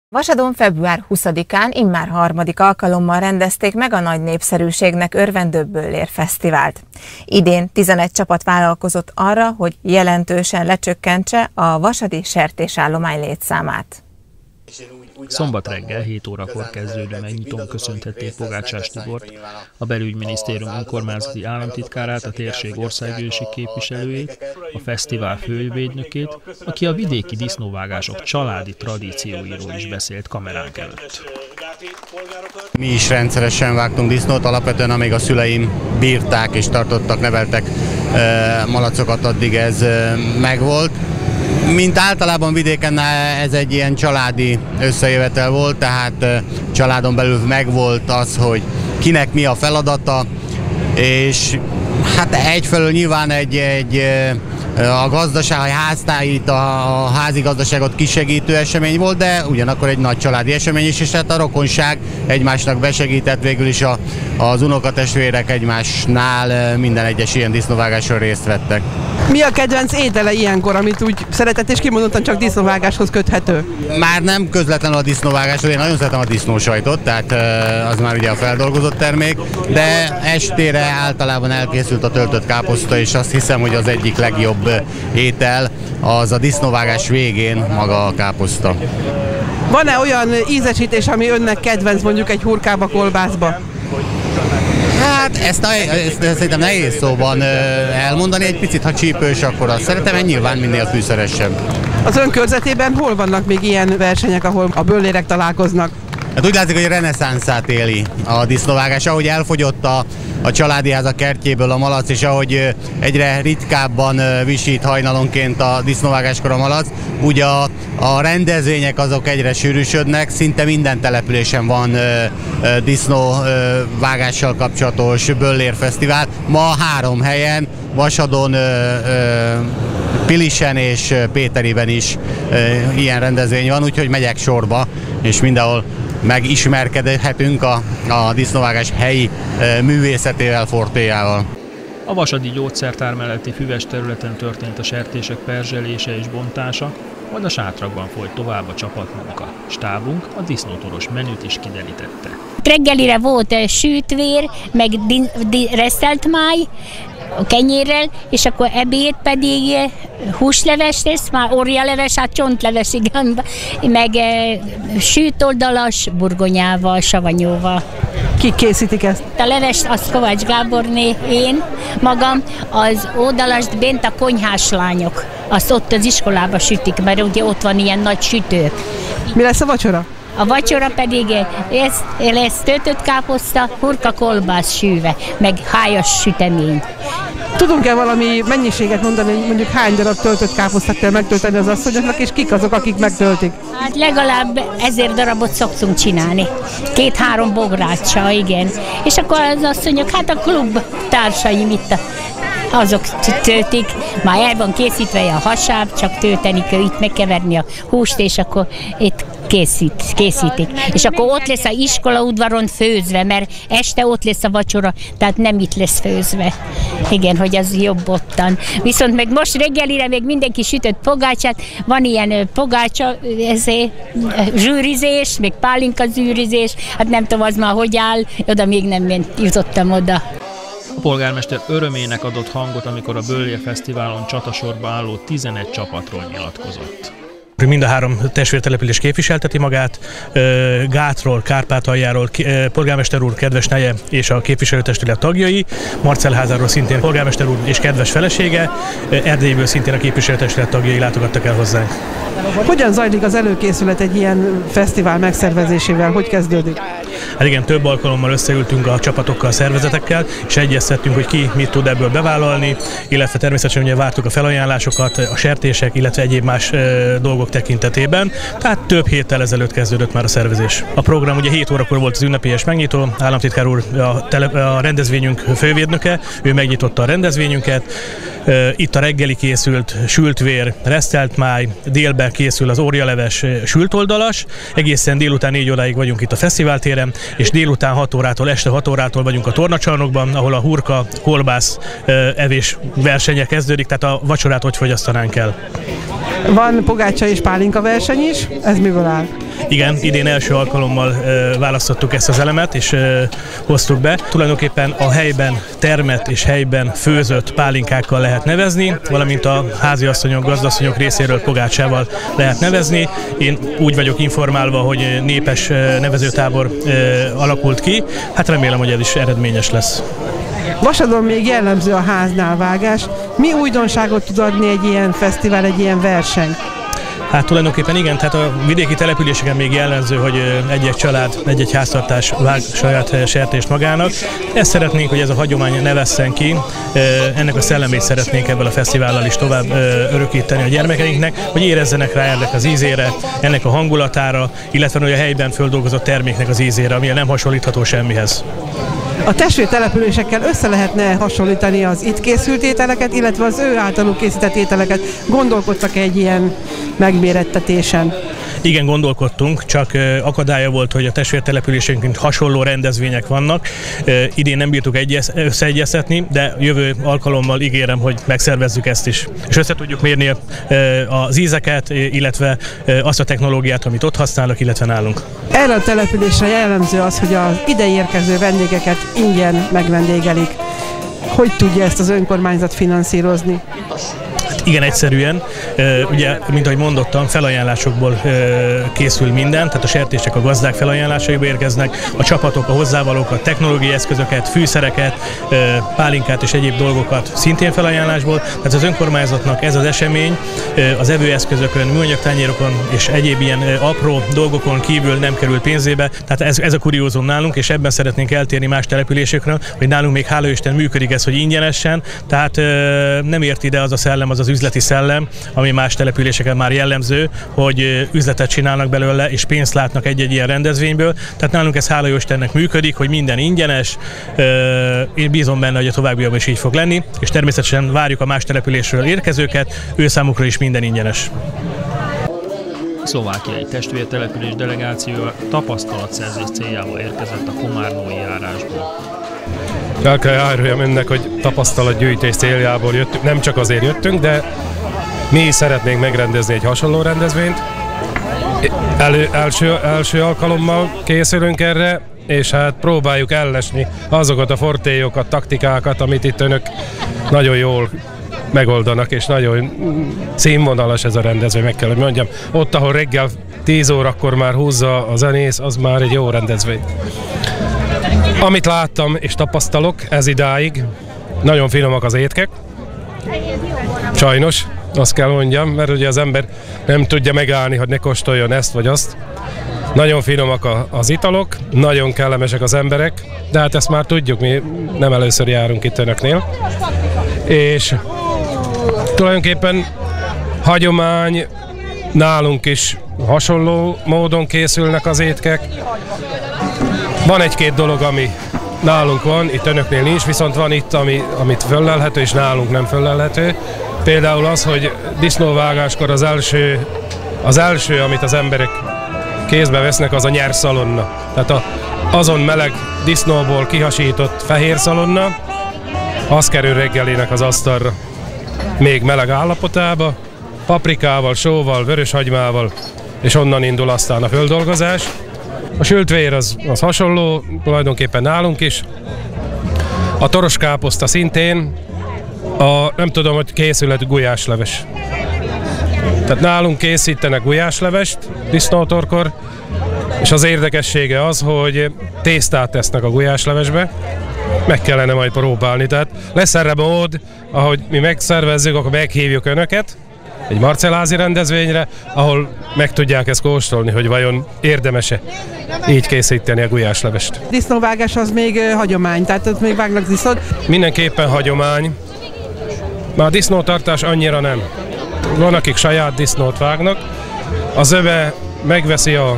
Vasadon február 20-án immár harmadik alkalommal rendezték meg a nagy népszerűségnek örvendő Böllér Fesztivált. Idén 11 csapat vállalkozott arra, hogy jelentősen lecsökkentse a vasadi sertésállomány létszámát. Szombat reggel 7 órakor kezdődő megnyitón köszöntették Pogácsás Tibort, a Belügyminisztérium önkormányzati államtitkárát, a térség országgyűlési képviselőjét, a fesztivál főügyvédnökét, aki a vidéki disznóvágások családi tradícióiról is beszélt kameránk előtt. Mi is rendszeresen vágtunk disznót, alapvetően amíg a szüleim bírták és tartottak, neveltek malacokat, addig ez megvolt. Mint általában vidéken ez egy ilyen családi összejövetel volt, tehát családon belül megvolt az, hogy kinek mi a feladata, és hát egyfelől nyilván a gazdaság, a házi gazdaságot kisegítő esemény volt, de ugyanakkor egy nagy családi esemény is, és hát a rokonság egymásnak besegített, végül is az unokatestvérek egymásnál minden egyes ilyen disznóvágáson részt vettek. Mi a kedvenc étele ilyenkor, amit úgy szeretett és kimondottan csak disznóvágáshoz köthető? Már nem közvetlenül a disznóvágáshoz, én nagyon szeretem a disznósajtot, tehát az már ugye a feldolgozott termék, de estére általában elkészült a töltött káposzta, és azt hiszem, hogy az egyik legjobb étel az a disznóvágás végén maga a káposzta. Van-e olyan ízesítés, ami önnek kedvenc mondjuk egy hurkába, kolbászba? Hát ezt szerintem nehéz szóban elmondani, egy picit ha csípős, akkor azt szeretem, nyilván minél fűszeresebb. Az ön körzetében hol vannak még ilyen versenyek, ahol a böllérek találkoznak? Hát úgy látszik, hogy reneszánszát éli a disznóvágás, ahogy elfogyott a családi háza kertjéből a malac, és ahogy egyre ritkábban visít hajnalonként a disznóvágáskor a malac, ugye a rendezvények azok egyre sűrűsödnek, szinte minden településen van disznóvágással kapcsolatos Böllér Fesztivál. Ma 3 helyen, Vasadon, Pilisen és Péteriben is ilyen rendezvény van, úgyhogy megyek sorba, és mindenhol megismerkedhetünk a disznóvágás helyi művészetével, fortéjával. A vasadi gyógyszertár melletti füves területen történt a sertések perzselése és bontása, majd a sátrakban folyt tovább a csapatmunka. Stábunk a disznótoros menüt is kiderítette. Reggelire volt sütvér, meg resztelt máj, a kenyérrel, és akkor ebéd pedig húsleves lesz, már orjaleves, hát csontleves, igen, meg sűtoldalas burgonyával, savanyúval. Kik készítik ezt? A levest az Kovács Gáborné, én magam, az oldalast bent a konyhás lányok. Azt ott az iskolába sütik, mert ugye ott van ilyen nagy sütő. Mi lesz a vacsora? A vacsora pedig lesz töltött káposzta, hurka kolbász sűve, meg hájas sütemény. Tudunk-e valami mennyiséget mondani, hogy mondjuk hány darab töltött káposztát kell megtölteni az asszonyoknak, és kik azok, akik megtöltik? Hát legalább 1000 darabot szoktunk csinálni. 2-3 bográcsa, igen. És akkor az asszonyok, hát a klub társaim itt azok töltik, már el van készítve a hasáb, csak tölteni kell, itt megkeverni a húst, és akkor itt készítik. És akkor ott lesz a iskola udvaron főzve, mert este ott lesz a vacsora, tehát nem itt lesz főzve. Igen, hogy az jobb ottan. Viszont meg most reggelire még mindenki sütött pogácsát, van ilyen pogácsa, zsűrizés, még pálinka zsűrizés, hát nem tudom, az már hogy áll, oda még nem jutottam oda. A polgármester örömének adott hangot, amikor a Böllér Fesztiválon csatasorba álló 11 csapatról nyilatkozott. Mind a 3 testvértelepülés képviselteti magát, Gátról, Kárpátaljáról polgármester úr kedves neje és a képviselőtestület tagjai, Marcelházáról szintén polgármester úr és kedves felesége, Erdélyből szintén a képviselőtestület tagjai látogattak el hozzánk. Hogyan zajlik az előkészület egy ilyen fesztivál megszervezésével? Hogy kezdődik? Hát igen, több alkalommal összeültünk a csapatokkal, a szervezetekkel, és egyeztettünk, hogy ki mit tud ebből bevállalni, illetve természetesen ugye vártuk a felajánlásokat, a sertések, illetve egyéb más dolgok tekintetében, tehát több héttel ezelőtt kezdődött már a szervezés. A program ugye 7 órakor volt az ünnepélyes megnyitó, államtitkár úr a rendezvényünk fővédnöke, ő megnyitotta a rendezvényünket, itt a reggeli készült, sültvér, resztelt máj, délben készül az orjaleves, sültoldalas, egészen délután 4 óráig vagyunk itt a fesztiváltéren, és délután 6 órától, este 6 órától vagyunk a tornacsarnokban, ahol a hurka, kolbász evés versenye kezdődik, tehát a vacsorát hogy fogyasztanánk el. Van pogácsa és pálinka verseny is, ez miből áll? Igen, idén első alkalommal választottuk ezt az elemet, és hoztuk be. Tulajdonképpen a helyben termett és helyben főzött pálinkákkal lehet nevezni, valamint a háziasszonyok, gazdasszonyok részéről pogácsával lehet nevezni. Én úgy vagyok informálva, hogy népes nevezőtábor alakult ki. Hát remélem, hogy ez is eredményes lesz. Vasadon még jellemző a háznál vágás. Mi újdonságot tud adni egy ilyen fesztivál, egy ilyen verseny? Hát tulajdonképpen igen, tehát a vidéki településeken még jellemző, hogy egy-egy család, egy-egy háztartás vág saját sertést magának. Ezt szeretnénk, hogy ez a hagyomány ne vesszen ki, ennek a szellemét szeretnénk ebből a fesztivállal is tovább örökíteni a gyermekeinknek, hogy érezzenek rá ennek az ízére, ennek a hangulatára, illetve hogy a helyben földolgozott terméknek az ízére, ami nem hasonlítható semmihez. A testvértelepülésekkel össze lehetne hasonlítani az itt készült ételeket, illetve az ő általuk készített ételeket. Gondolkodtak egy ilyen megmérettetésen? Igen, gondolkodtunk, csak akadálya volt, hogy a testvértelepülésenkként hasonló rendezvények vannak. Idén nem bírtuk összeegyeztetni, de jövő alkalommal ígérem, hogy megszervezzük ezt is. És össze tudjuk mérni az ízeket, illetve azt a technológiát, amit ott használnak, illetve nálunk. Erre a településre jellemző az, hogy az ide érkező vendégeket ingyen megvendégelik. Hogy tudja ezt az önkormányzat finanszírozni? Igen, egyszerűen. Ugye, mint ahogy mondottam, felajánlásokból készül minden, tehát a sertések a gazdák felajánlásaiba érkeznek, a csapatok, a hozzávalókat, technológiai eszközöket, fűszereket, pálinkát és egyéb dolgokat szintén felajánlásból. Tehát az önkormányzatnak ez az esemény az evőeszközökön, műanyagtányérokon és egyéb ilyen apró dolgokon kívül nem kerül pénzébe. Tehát ez a kuriózum nálunk, és ebben szeretnénk eltérni más településekről, hogy nálunk még hála Isten működik ez, hogy ingyenesen, tehát nem ért ide az a szellem, az üzleti szellem, ami más településeken már jellemző, hogy üzletet csinálnak belőle, és pénzt látnak egy-egy ilyen rendezvényből. Tehát nálunk ez hála Istennek működik, hogy minden ingyenes. Én bízom benne, hogy a továbbiakban is így fog lenni, és természetesen várjuk a más településről érkezőket, ő számukra is minden ingyenes. Szlovákiai testvértelepülés delegációja tapasztalatszerzés céljából érkezett a komárnói járásból. El kell áruljam önnek, hogy tapasztalatgyűjtés céljából jöttünk, nem csak azért jöttünk, de mi is szeretnénk megrendezni egy hasonló rendezvényt. Első alkalommal készülünk erre, és hát próbáljuk ellesni azokat a fortélyokat, taktikákat, amit itt önök nagyon jól megoldanak, és nagyon színvonalas ez a rendezvény, meg kell, hogy mondjam. Ott, ahol reggel 10 órakor már húzza a zenész, az már egy jó rendezvény. Amit láttam és tapasztalok ez idáig, nagyon finomak az étkek. Sajnos, azt kell mondjam, mert ugye az ember nem tudja megállni, hogy ne kóstoljon ezt vagy azt. Nagyon finomak az italok, nagyon kellemesek az emberek, de hát ezt már tudjuk, mi nem először járunk itt önöknél. És tulajdonképpen hagyomány, nálunk is hasonló módon készülnek az étkek. Van egy-két dolog, ami nálunk van, itt önöknél nincs, viszont van itt, amit föllelhető, és nálunk nem föllelhető. Például az, hogy disznóvágáskor az első, amit az emberek kézbe vesznek, az a nyerszalonna. Tehát azon meleg disznóból kihasított fehér szalonna, az kerül reggelének az asztalra. Még meleg állapotába, paprikával, sóval, vöröshagymával, és onnan indul aztán a földolgozás. A sült vér az hasonló, tulajdonképpen nálunk is. A toros káposzta szintén, nem tudom, hogy készülhet gulyásleves. Tehát nálunk készítenek gulyáslevest disznótorkor, és az érdekessége az, hogy tésztát tesznek a gulyáslevesbe, meg kellene majd próbálni. Tehát lesz erre mód, ahogy mi megszervezzük, akkor meghívjuk önöket egy marcellázi rendezvényre, ahol meg tudják ezt kóstolni, hogy vajon érdemes-e így készíteni a gulyáslevest. Disznóvágás az még hagyomány, tehát ott még vágnak disznót? Mindenképpen hagyomány. Már a disznótartás annyira nem. Van, akik saját disznót vágnak, az öve megveszi a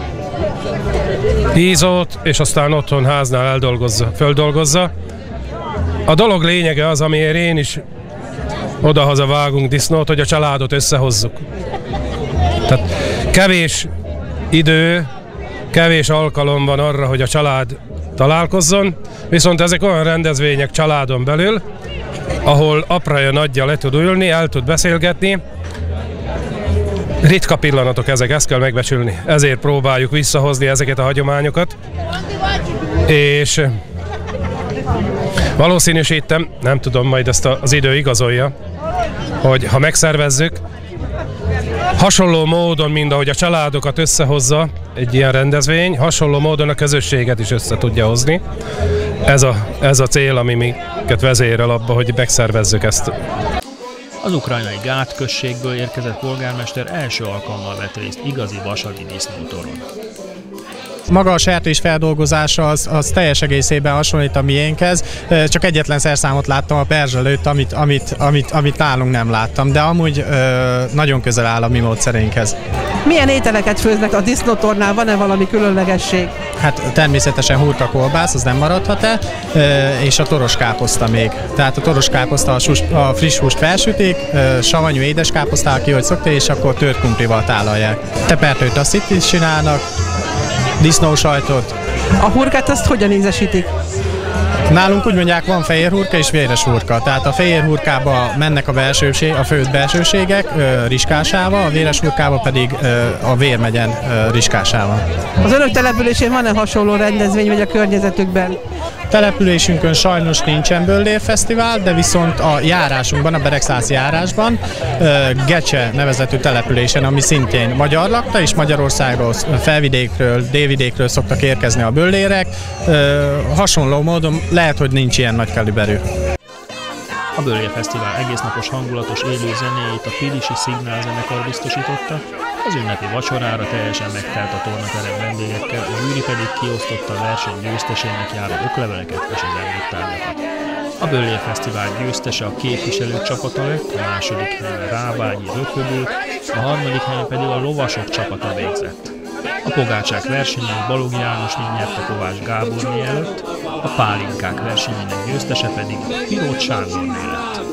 hízót, és aztán otthon háznál eldolgozza, földolgozza. A dolog lényege az, amiért én is odahaza vágunk disznót, hogy a családot összehozzuk. Tehát kevés idő, kevés alkalom van arra, hogy a család találkozzon, viszont ezek olyan rendezvények családon belül, ahol apraja nagyja le tud ülni, el tud beszélgetni, ritka pillanatok ezek, ezt kell megbecsülni. Ezért próbáljuk visszahozni ezeket a hagyományokat. És valószínűsítem, nem tudom, majd ezt az idő igazolja, hogy ha megszervezzük, hasonló módon, mint ahogy a családokat összehozza egy ilyen rendezvény, hasonló módon a közösséget is össze tudja hozni. Ez a cél, ami minket vezérel abba, hogy megszervezzük ezt. Az ukrajnai Gát községből érkezett polgármester első alkalommal vett részt igazi vasadi disznótoron. Maga a sertés feldolgozása az teljes egészében hasonlít a miénkhez, csak egyetlen szerszámot láttam a perzs előtt, amit nálunk nem láttam, de amúgy nagyon közel áll a mi módszerénkhez. Milyen ételeket főznek a disznótornál? Van-e valami különlegesség? Hát természetesen hurka kolbász, az nem maradhat el, és a toros káposzta még. Tehát a toros káposzta a friss húst felsütik, savanyú édeskáposztával ki, hogy szokta, és akkor tört krumplival tálalják. Tepertőt azt itt is csinálnak, disznósajtot. A hurkát azt hogyan ízesítik? Nálunk úgy mondják, van fehér hurka és véres hurka. Tehát a fehér hurkába mennek a főtt belsőségek riskásával, a véres hurkába pedig a vér megyen riskásával. Az önök településén van-e hasonló rendezvény, vagy a környezetükben? Településünkön sajnos nincsen böllérfesztivál, de viszont a járásunkban, a Beregszászi járásban, Gecse nevezetű településen, ami szintén magyar lakta, és Magyarországról, felvidékről, délvidékről szoktak érkezni a böllérek. Hasonló módon lehet, hogy nincs ilyen nagy kaliberű. A Böllérfesztivál egésznapos hangulatos élő zenéjét a Pilisi Szignál zenekar biztosította, az ünnepi vacsorára teljesen megtelt a tornaterem vendégekkel, a zsűri pedig kiosztotta a verseny győztesének járó okleveleket és az emléktárgyakat. A Böllérfesztivál győztese a képviselők csapata lett, a második helyen Rábányi Rököbők, a harmadik helyen pedig a lovasok csapata végzett. A pogácsák versenyén Balog Jánosné nyerte Kovács Gáborné előtt, a pálinkák versenyének győztese pedig Pirót Sándorné lett.